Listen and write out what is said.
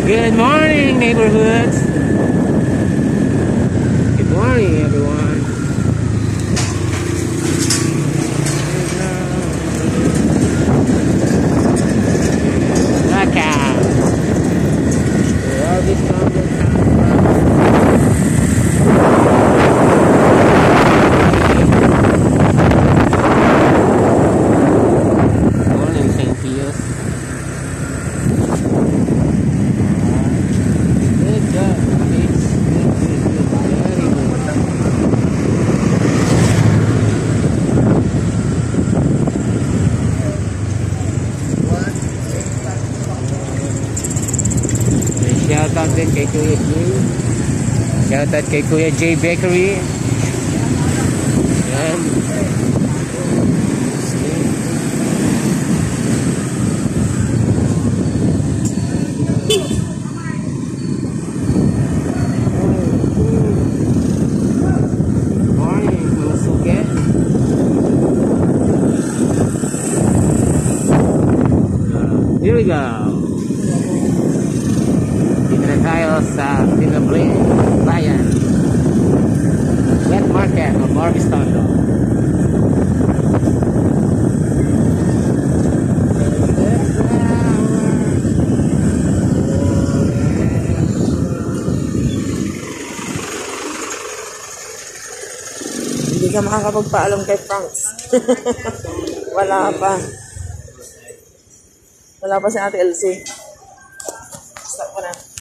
Good morning, neighborhoods. Good morning, everyone. Welcome. Where are we from? Morning, St. Pius. Good job, guys. Good. Very good. Shout out din kay Kuya J. Shout out kay Kuya J Bakery. Yan. Morning, Musuke. Here we go. Dito na tayo sa Tinabling Bayan Wet Market o Marvistondo. Hindi ka makakapagpaalam kay Franks. Wala pa. Wala pa si Ate Elsie. Stop ko na.